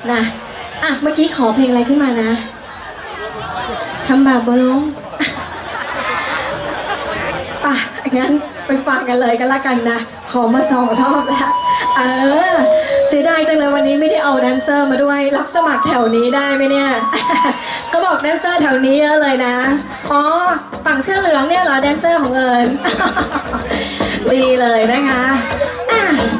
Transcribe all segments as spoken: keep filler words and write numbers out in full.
นะอ่ะเมื่อกี้ขอเพลงอะไรขึ้นมานะทำบาปบ่ลงป่ะงั้นไปฟังกันเลยกันละกันนะขอมาสองรอบแล้วเออเสียดายจังเลยวันนี้ไม่ได้เอาแดนเซอร์มาด้วยรับสมัครแถวนี้ได้ไหมเนี่ยก็บอกแดนเซอร์แถวนี้เยอะเลยนะอ๋อฝั่งเสื้อเหลืองเนี่ยเหรอแดนเซอร์ของเอิญดีเลยนะคะอ่ะ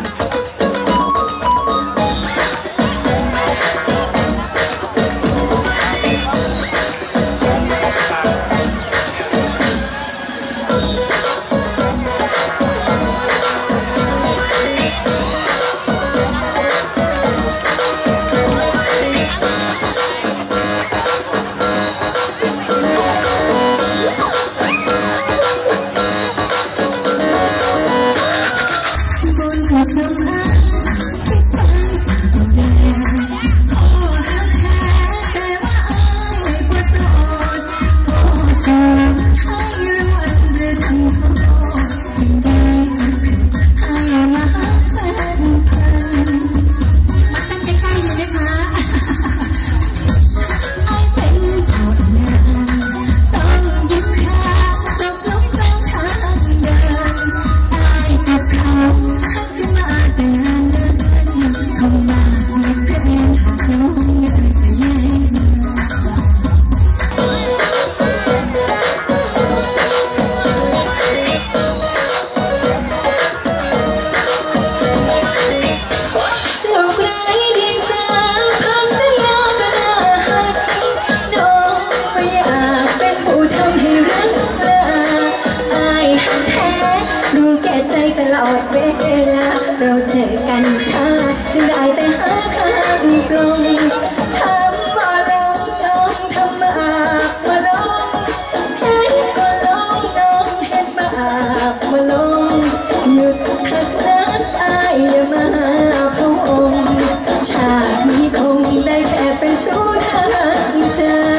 เราเจอกันช้าจึงได้แต่หาทางตรงทำมาลองน้องทำมามาลองเห็นก็ลองน้องเห็นมามาลองหยุดทักนัดอายอย่ามาพะวงชาตินี้คงได้แค่เป็นชู้ทางใจ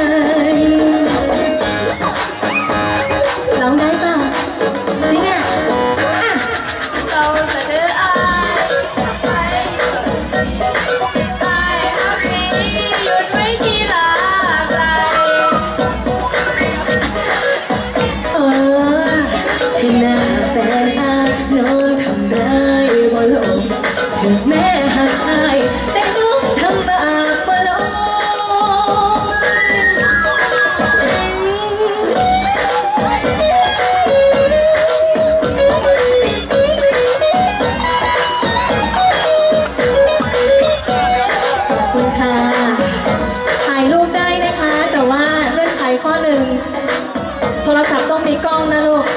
ลองได้ป่ะเนี่ยเราเสนอถึงแม่หักอายแต่น้องทำบาปบ่ลงขอบคุณค่ะถ่ายรูปได้นะคะแต่ว่าเงื่อนไขข้อหนึ่งโทรศัพท์ต้องมีกล้องนะลูก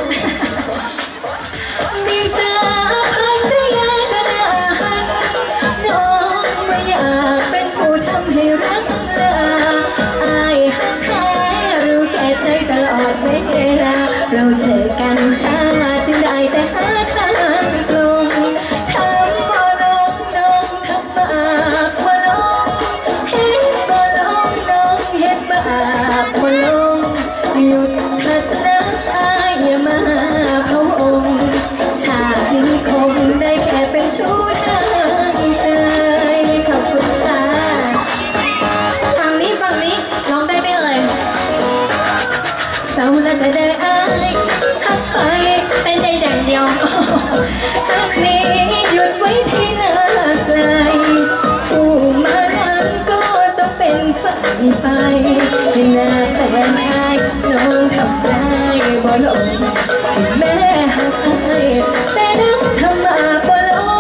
เราเจอกันช้าจึงได้แต่หาทางตรงทำบ่ลงน้องทำบาปบ่ลงเห็นบ่ลงน้องเห็นบาปบ่ลงหยุดทักนัดอายอย่ามาพะวงชาตินี้คงได้แค่เป็นชู้ทางใจขอบคุณค่ะฝั่งนี้ฝั่งนี้ร้องได้ไหมเอ่ยเศร้าและจะได้หักไปเป็นใจแดงเดียวหักนี้หยุดไว้ที่หน้าไกลผู้มาลังก็ต้องเป็นฝันไปให้หน้าแฟนอายน้องทำได้บ่ลงถึงแม่หักอายแต่น้องทำมาบ่ลง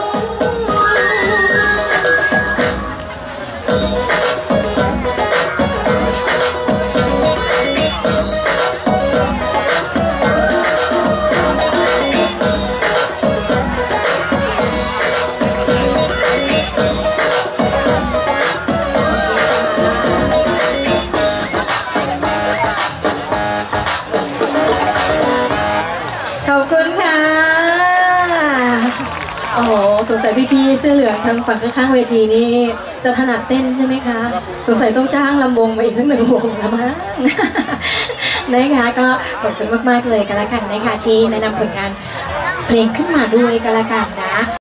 ขอบคุณค่ะโอ้โหสงสัยพี่ๆเสื้อเหลืองทางฝั่งข้างๆเวทีนี้จะถนัดเต้นใช่ไหมคะสงสัยต้องจ้างลำวงมาอีกสักหนึ่งวงละมั้ง นะคะก็ขอบคุณมากๆเลยกันละกันนะคะที่แนะนำผลงานเพลงขึ้นมาด้วยกันละกันนะ